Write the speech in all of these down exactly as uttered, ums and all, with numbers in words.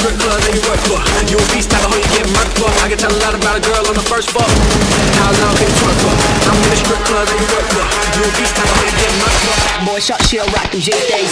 strip club that you work for. You a beast, type of hoe you get murked for. I can tell a lot about a girl on the first fuck. How long can you twerk for? I'm in the strip club that you work for. You a beast, type of hoe you get murked for. Boy, shot shit, rock them J days.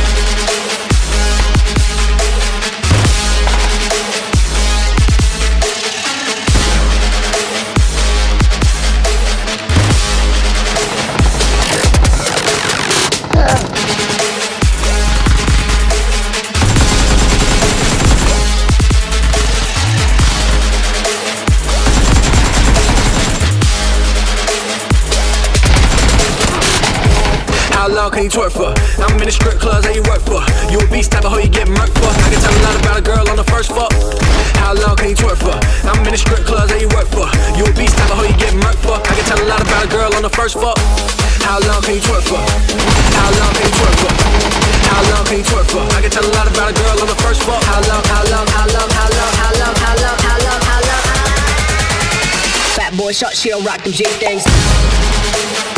How long can you twerk for? I'm in the strip clubs that you work for. You a beast, type of hoe you get murked for. I can tell a lot about a girl on the first fuck. How long can you twerk for? I'm in the strip clubs that you work for. You a beast, type of hoe you get murked for. I can tell a lot about a girl on the first fuck. How long can you twerk for? How long can you twerk for? How long can you twerk for? I can tell a lot about a girl on the first fuck. How long, how long, how long, how long, how long, how long, how long, how long? Fat boy, shot shit, rock them J things.